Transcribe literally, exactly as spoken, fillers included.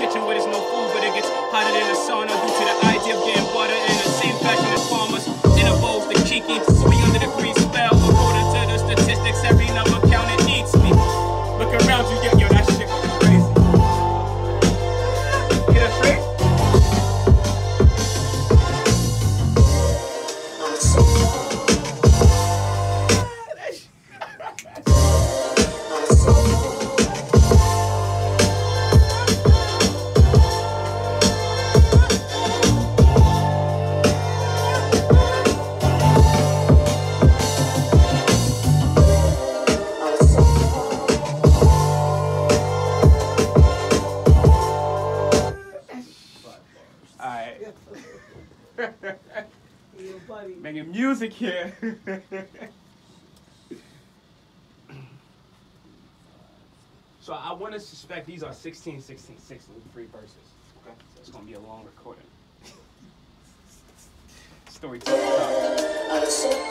kitchen where there's no food, but it gets hotter than a sauna due to the idea of getting butter in the same fashion as farmers. Intervals, the kiki, three hundred degree spell. According to the statistics, every number counted eats me. Look around you, yo, yo, that shit crazy. Get a straight? Making music here. So I want to suspect these are sixteen, sixteen, sixteen, three verses. Okay, so it's gonna be a long recording. Storytelling.